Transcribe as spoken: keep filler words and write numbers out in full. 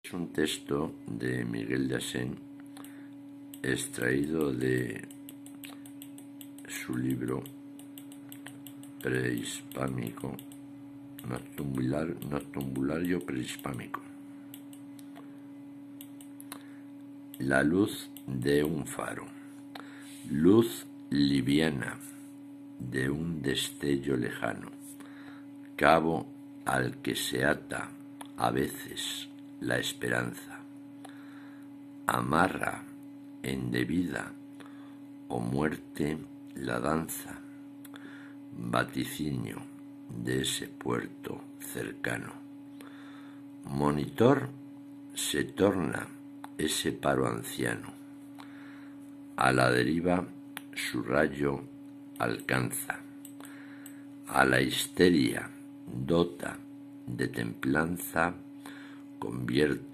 Es un texto de Miguel de Asén, extraído de su libro prehispánico, Noctumbular, Noctumbulario prehispánico. La luz de un faro, luz liviana de un destello lejano, cabo al que se ata a veces la esperanza, amarra en debida o muerte la danza, vaticinio de ese puerto cercano. Monitor se torna ese paro anciano, a la deriva su rayo alcanza, a la histeria dota de templanza, convierte